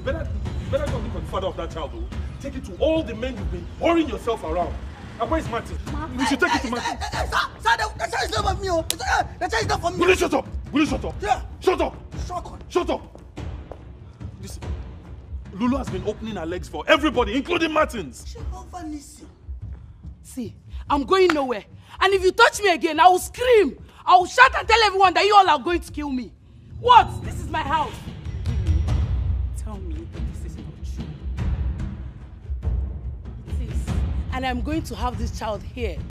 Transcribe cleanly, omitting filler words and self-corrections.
better go look for the father of that child, though. Take it to all the men you've been whoring yourself around. And where's Martin? We should take it to Martin. Sir, the child is not for me. The child is not for me. Will you shut up? Will you shut up? Yeah. Shut up. Shut up. Listen, Lulu has been opening her legs for everybody, including Martins. See, I'm going nowhere. And if you touch me again, I will scream. I will shout and tell everyone that you all are going to kill me. What? This is my house. Tell me that this is not true. Please. And I'm going to have this child here.